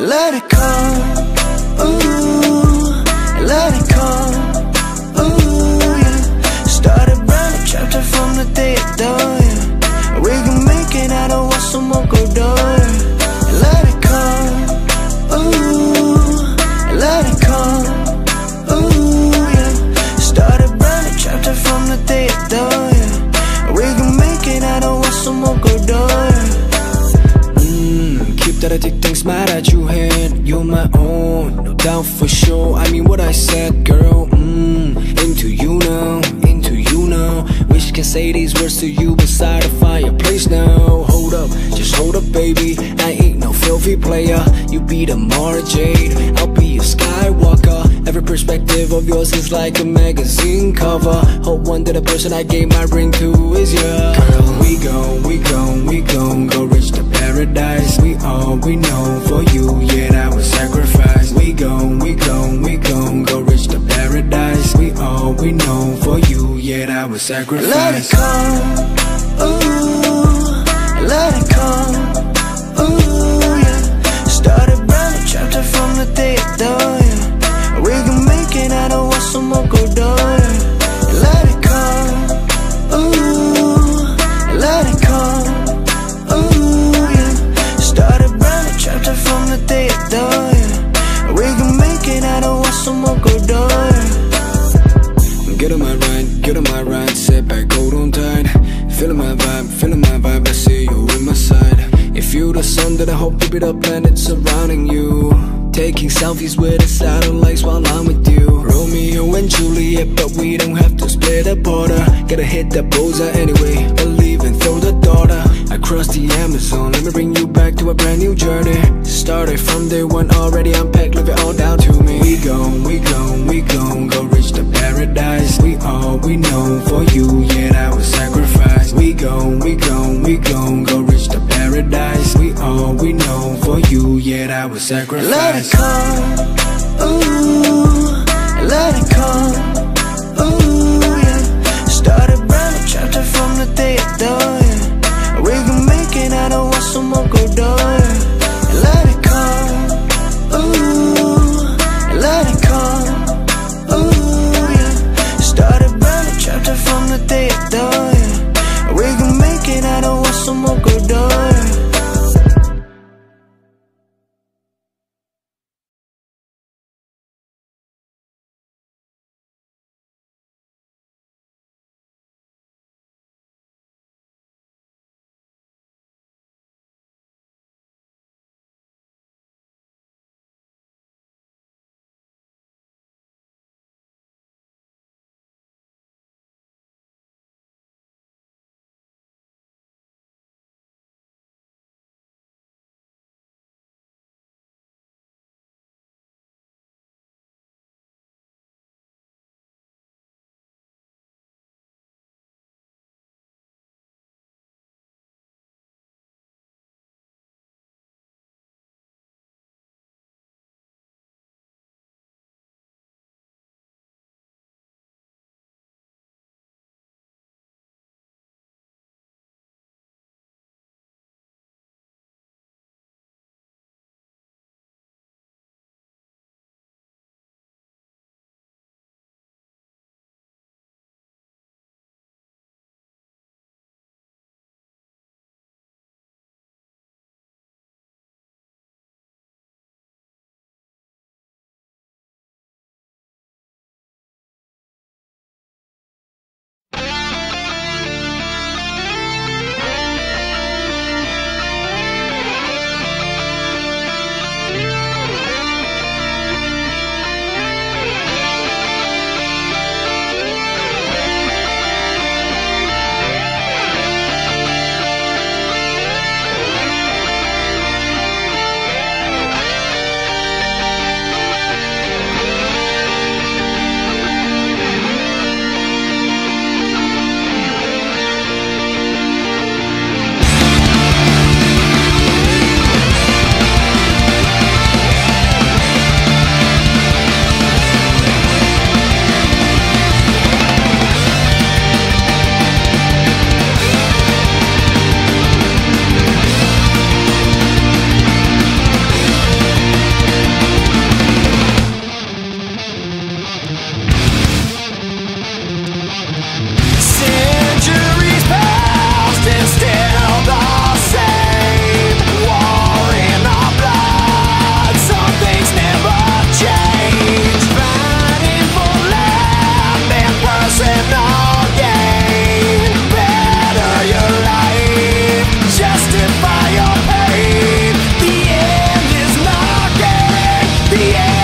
let it come, ooh, let it come, ooh, yeah. Start a brand new chapter from the day it done, yeah. We can make it out of what someone go done, yeah. Let it come, ooh, let it come, ooh, yeah. Start a brand new chapter from the day it done, yeah. We can make it out of what someone go done, yeah. Keep that I take things mad at you had. You're my own, no doubt for sure. I mean what I said, girl. Into you now, into you now. Wish can say these words to you beside a fireplace now. Hold up, just hold up, baby. I ain't no filthy player. You be the Mara Jade, I'll be a Skywalker. Every perspective of yours is like a magazine cover. Hope one day the person I gave my ring to is you. Girl, we gon' go reach the paradise. We all we know for you, yeah, that was sacrifice. We gon' go reach the paradise. We all we know for you, yeah, that was sacrifice. Let it come, ooh, let it come, ooh, yeah. Start a brand new chapter from the day it done, yeah. We can make it out of what someone go done, yeah. Let it come, ooh, let it come, ooh, yeah. Start a brand new chapter from the day it done, yeah. We can make it out of what someone go done, yeah. Get on my ride, sit back, hold on tight. Feeling my vibe, I see you in my side. If you the sun, then I hope you be the planet surrounding you. Taking selfies with the satellites while I'm with you. Romeo and Juliet, but we don't have to split a border. Gotta hit that bullseye anyway, believe and throw the daughter. I crossed the Amazon, let me bring you back to a brand new journey. Started from day one, already unpacked, leave it all down to me. We gon' go reach the paradise. We all we know for you, yeah, that was sacrifice. We gon' go reach the paradise. We all we know for you, yeah, that was sacrifice. Let it come, ooh, let it come, ooh, yeah. Start a brand new chapter from the day it done, yeah. We can make it out of what someone go done, yeah. Let it come, ooh, let it come, ooh, yeah. Start a brand new chapter from the day it done, yeah. We can make it out of what someone go done, yeah. yeah.